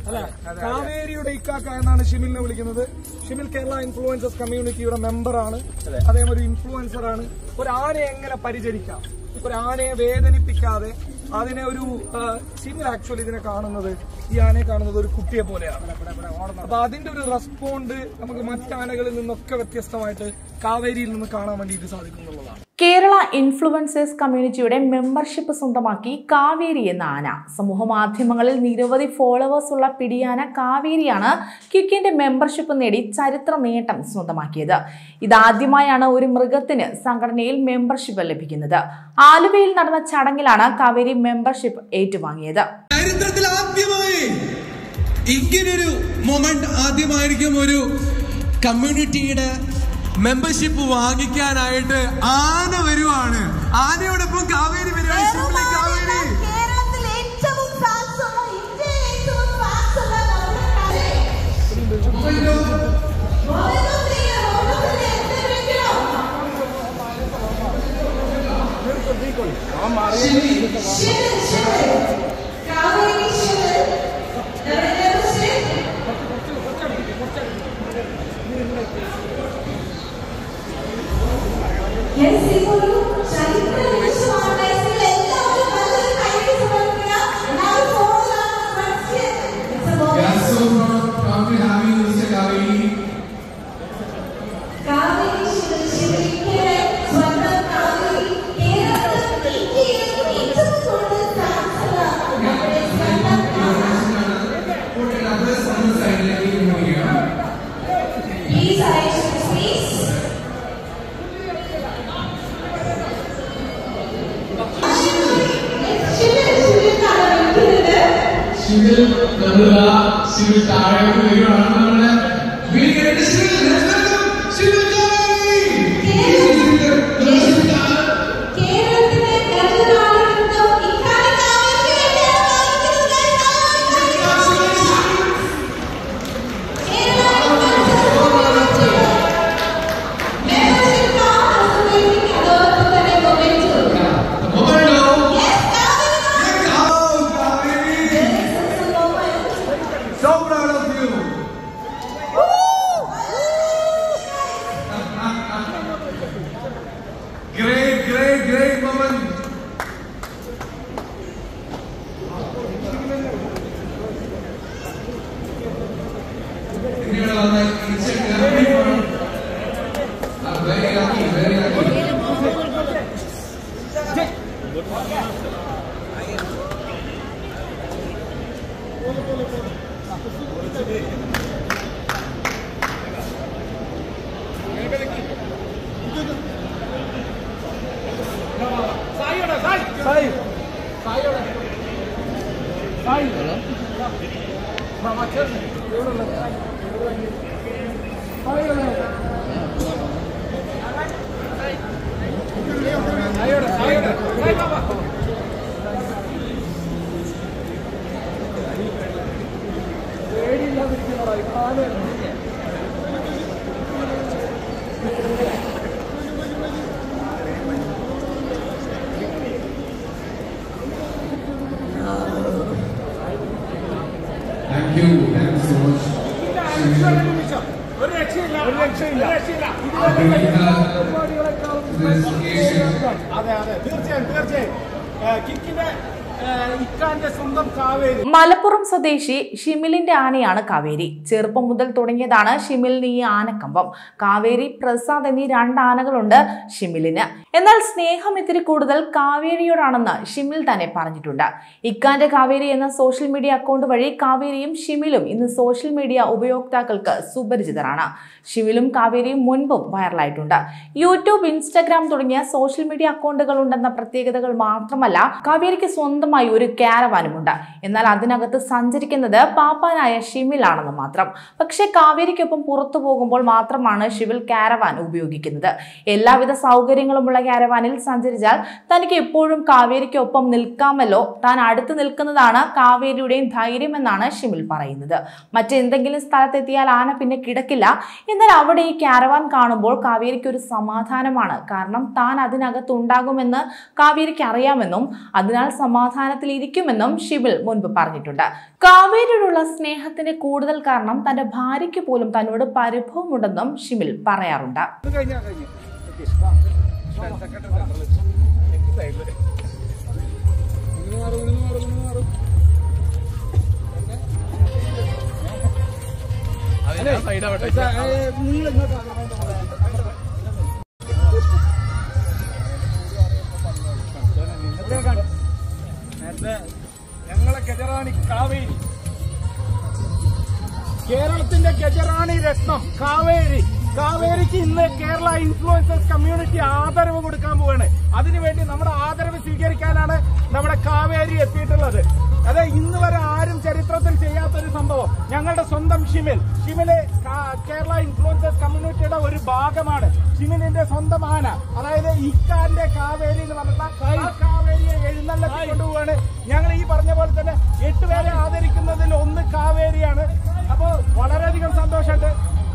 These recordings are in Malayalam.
അല്ലെ? കാവേരിയുടെ ഇക്കാക്ക എന്നാണ് ഷിമിലിനെ വിളിക്കുന്നത്. ഷിമിൽ കേരള ഇൻഫ്ലുവൻസേഴ്സ് കമ്മ്യൂണിറ്റിയുടെ മെമ്പറാണ്. അദ്ദേഹം ഒരു ഇൻഫ്ലുവൻസർ ആണ്. ഒരു ആനയെ എങ്ങനെ പരിചരിക്കാം, ഒരു ആനയെ വേദനിപ്പിക്കാതെ അതിനെ ഒരു ഷിമിൽ ആക്ച്വലി ഇതിനെ കാണുന്നത്, ഈ ആനയെ കാണുന്നത് ഒരു കുട്ടിയെ പോലെയാണ്. അപ്പൊ അതിന്റെ ഒരു റെസ്പോണ്ട് നമുക്ക് മറ്റാനകളിൽ നിന്നൊക്കെ വ്യത്യസ്തമായിട്ട് കാവേരിയിൽ നിന്ന് കാണാൻ വേണ്ടിയിട്ട് സാധിക്കും എന്നുള്ളതാണ്. കേരള ഇൻഫ്ലുവൻസേഴ്സ് കമ്മ്യൂണിറ്റിയുടെ മെമ്പർഷിപ്പ് സ്വന്തമാക്കി കാവേരി എന്ന ആന. സമൂഹ മാധ്യമങ്ങളിൽ നിരവധി ഫോളോവേഴ്സ് ഉള്ള പിടിയാന കാവേരിയാണ് ക്വിക്കിന്റെ മെമ്പർഷിപ്പ് നേടി ചരിത്ര നേട്ടം സ്വന്തമാക്കിയത്. ഇതാദ്യമായാണ് ഒരു മൃഗത്തിന് സംഘടനയിൽ മെമ്പർഷിപ്പ് ലഭിക്കുന്നത്. ആലുവയിൽ നടന്ന ചടങ്ങിലാണ് കാവേരി മെമ്പർഷിപ്പ് ഏറ്റുവാങ്ങിയത്. ചരിത്രത്തിൽ ആദ്യമായി ഇങ്ങനൊരു മൊമെന്റ് ആദ്യമായിരിക്കും ഒരു കമ്മ്യൂണിറ്റിയുടെ മെമ്പർഷിപ്പ് വാങ്ങിക്കാനായിട്ട് ആന വരുവാണ്. ആനയോടൊപ്പം കാവേരി വരുവാണ്. കാവേരി മലപ്പുറം സ്വദേശി ഷിമിലിന്റെ ആനയാണ് കാവേരി. ചെറുപ്പം മുതൽ തുടങ്ങിയതാണ് ഷിമിലിന് ഈ ആനക്കമ്പം. കാവേരി, പ്രസാദ് എന്നീ 2 ആനകളുണ്ട് ഷിമിലിന്. എന്നാൽ സ്നേഹം ഇത്തിരി കൂടുതൽ കാവേരിയോടാണെന്ന് ഷിമിൽ തന്നെ പറഞ്ഞിട്ടുണ്ട്. ഇക്കാന്റെ കാവേരി എന്ന സോഷ്യൽ മീഡിയ അക്കൗണ്ട് വഴി കാവേരിയും ഷിമിലും ഇന്ന് സോഷ്യൽ മീഡിയ ഉപയോക്താക്കൾക്ക് സുപരിചിതരാണ്. ഷിമിലും കാവേരിയും മുൻപും വൈറലായിട്ടുണ്ട്. യൂട്യൂബ്, ഇൻസ്റ്റഗ്രാം തുടങ്ങിയ സോഷ്യൽ മീഡിയ അക്കൗണ്ടുകൾ ഉണ്ടെന്ന പ്രത്യേകതകൾ മാത്രമല്ല, കാവേരിക്ക് സ്വന്തമായി ഒരു കാരവാനുമുണ്ട്. എന്നാൽ അതിനകത്ത് സഞ്ചരിക്കുന്നത് പാപ്പാനായ ഷിമിലാണെന്ന് മാത്രം. പക്ഷേ കാവേരിക്കൊപ്പം പുറത്തു പോകുമ്പോൾ മാത്രമാണ് ഷിമിൽ കാരവാൻ ഉപയോഗിക്കുന്നത്. എല്ലാവിധ സൗകര്യങ്ങളുമുള്ള കാരവാനിൽ സഞ്ചരിച്ചാൽ തനിക്ക് എപ്പോഴും കാവേരിക്കൊപ്പം നിൽക്കാമല്ലോ, താൻ അടുത്ത് നിൽക്കുന്നതാണ് കാവേരിയുടെയും ധൈര്യമെന്നാണ് ഷിമിൽ പറയുന്നത്. മറ്റെന്തെങ്കിലും സ്ഥലത്തെത്തിയാൽ ആന പിന്നെ കിടക്കില്ല. എന്നാൽ അവിടെ ഈ കാരവാൻ കാണുമ്പോൾ കാവേരിക്ക് ഒരു സമാധാനമാണ്. കാരണം താൻ അതിനകത്തുണ്ടാകുമെന്ന് കാവേരിക്ക് അറിയാമെന്നും അതിനാൽ സമാധാനം സമാധാനത്തിലിരിക്കുമെന്നും ഷിമിൽ മുൻപ് പറഞ്ഞിട്ടുണ്ട്. കാവേരിയോടുള്ള സ്നേഹത്തിന്റെ കൂടുതൽ കാരണം തന്റെ ഭാര്യയ്ക്ക് പോലും തന്നോട് പരിഭവമുണ്ടെന്നും ഷിമിൽ പറയാറുണ്ട്. ഞങ്ങളെ ഗജറാണി കാവേരി, കേരളത്തിന്റെ ഗജറാണി രത്നം കാവേരി. കാവേരിക്ക് ഇന്ന് കേരള ഇൻഫ്ലുവൻസേഴ്സ് കമ്മ്യൂണിറ്റി ആദരവ് കൊടുക്കാൻ പോവാണ്. അതിനുവേണ്ടി നമ്മുടെ ആദരവ് സ്വീകരിക്കാനാണ് നമ്മുടെ കാവേരി എത്തിയിട്ടുള്ളത്. അതെ, ഇന്ന് വരെ ആരും ചരിത്രത്തിൽ ചെയ്യാത്തൊരു സംഭവം. ഞങ്ങളുടെ സ്വന്തം ഷിമില് കേരള ഇൻഫ്ലുവൻസേഴ്സ് കമ്മ്യൂണിറ്റിയുടെ ഒരു ഭാഗമാണ്. ഷിമിലിന്റെ സ്വന്തം ആന, അതായത് ഇക്കാന്റെ കാവേരി എന്ന് പറഞ്ഞിട്ടുള്ള ആ കാവേരിയെ എഴുന്നള്ളത്തി കൊണ്ടുപോവാണ്. ഞങ്ങൾ ഈ പറഞ്ഞ പോലെ തന്നെ 8 പേരെ ആദരിക്കുന്നതിൽ ഒന്ന് കാവേരിയാണ്. അപ്പോ വളരെയധികം സന്തോഷമുണ്ട്.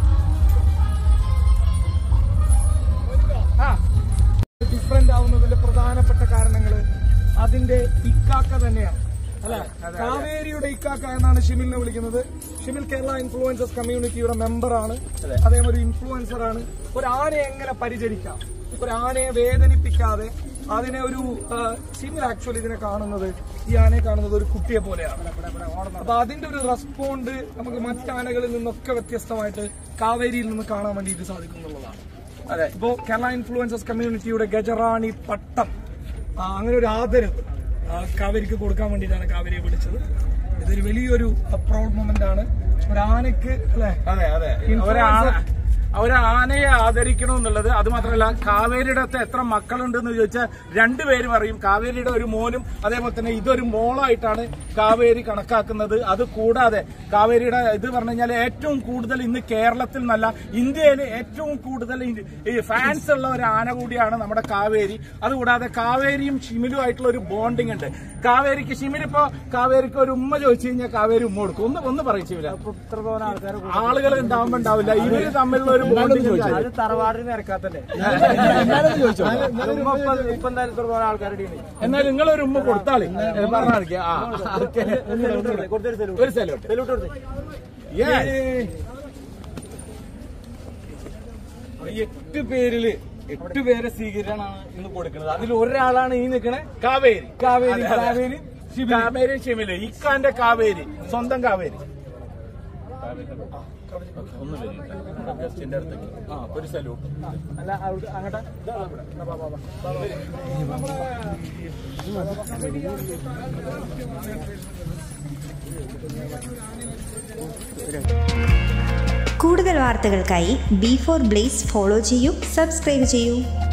ഡിഫറെന്റ് ആവുന്നതിന്റെ പ്രധാനപ്പെട്ട കാരണങ്ങൾ അതിന്റെ ഇക്കാക്ക തന്നെയാണ്, അല്ലെ? കാവേരിയുടെ ഇക്കാക്ക എന്നാണ് ഷിമിലിനെ വിളിക്കുന്നത്. ഷിമിൽ കേരള ഇൻഫ്ലുവൻസേഴ്സ് കമ്മ്യൂണിറ്റിയുടെ മെമ്പറാണ്. അദ്ദേഹം ഒരു ഇൻഫ്ലുവൻസർ ആണ്. ഒരു ആനയെ എങ്ങനെ പരിചരിക്കാം, ഒരു ആനയെ വേദനിപ്പിക്കാതെ അതിനെ ഒരു ഷിമിൽ ആക്ച്വലി ഇതിനെ കാണുന്നത്, ഈ ആനയെ കാണുന്നത് ഒരു കുട്ടിയെ പോലെയാണ്. അപ്പൊ അതിന്റെ ഒരു റെസ്പോണ്ട് നമുക്ക് മറ്റാനകളിൽ നിന്നൊക്കെ വ്യത്യസ്തമായിട്ട് കാവേരിയിൽ നിന്ന് കാണാൻ വേണ്ടിയിട്ട് സാധിക്കും എന്നുള്ളതാണ്. അതെ, ഇപ്പോ കേരള ഇൻഫ്ലുവൻസേഴ്സ് കമ്മ്യൂണിറ്റിയുടെ ഗജറാണി പട്ടം, അങ്ങനെ ഒരു ആദരവ് കാവേരിക്ക് കൊടുക്കാൻ വേണ്ടിയിട്ടാണ് കാവേരിയെ വിളിച്ചത്. ഇതൊരു വലിയൊരു പ്രൗഡ് മൊമെന്റ് ആണ് ഒരു ആനയ്ക്ക്, അല്ലെ? അതെ അതെ, ഒരു ആനയെ ആദരിക്കണമെന്നുള്ളത്. അത് മാത്രമല്ല, കാവേരിയുടെ അടുത്ത് എത്ര മക്കളുണ്ടെന്ന് ചോദിച്ചാൽ 2 പേര് പറയും. കാവേരിയുടെ ഒരു മോനും അതേപോലെ തന്നെ ഇതൊരു മോളായിട്ടാണ് കാവേരി കണക്കാക്കുന്നത്. അത് കൂടാതെ കാവേരിയുടെ ഇത് പറഞ്ഞു കഴിഞ്ഞാൽ ഏറ്റവും കൂടുതൽ ഇന്ന് കേരളത്തിൽ നല്ല ഇന്ത്യയിൽ ഏറ്റവും കൂടുതൽ ഈ ഫാൻസ് ഉള്ള ഒരു ആന കൂടിയാണ് നമ്മുടെ കാവേരി. അതുകൂടാതെ കാവേരിയും ഷിമിലുമായിട്ടുള്ള ഒരു ബോണ്ടിങ് ഉണ്ട്. കാവേരിക്ക് ഷിമിലിപ്പോ കാവേരിക്ക് ഒരു ഉമ്മ ചോദിച്ചു കഴിഞ്ഞാൽ കാവേരി ഉമ്മ കൊടുക്കും. ഒന്ന് പറയും ഷിമില, ആളുകൾ ഉണ്ടാവുമ്പോ ഉണ്ടാവില്ല. ഇവര് തമ്മിലുള്ള തറവാടിന് നിരക്കാത്തല്ലേ? എന്നാൽ നിങ്ങളൊരു ഉമ്മ കൊടുത്താളി പറഞ്ഞാൽ ഒരു സെലോട്ട് 8 പേരില് 8 പേരെ സ്വീകരണമാണ് ഇന്ന് കൊടുക്കുന്നത്. അതിൽ ഒരാളാണ് ഈ നിൽക്കണേ കാവേരി. കാവേരി ഷിമില് ഇക്കാന്റെ കാവേരി, സ്വന്തം കാവേരി. ഒരു സല്യൂട്ട്. അല്ല അങ്ങോട്ട് കൂടുതൽ വാർത്തകൾക്കായി B4 Blaze ഫോളോ ചെയ്യൂ, സബ്സ്ക്രൈബ് ചെയ്യൂ.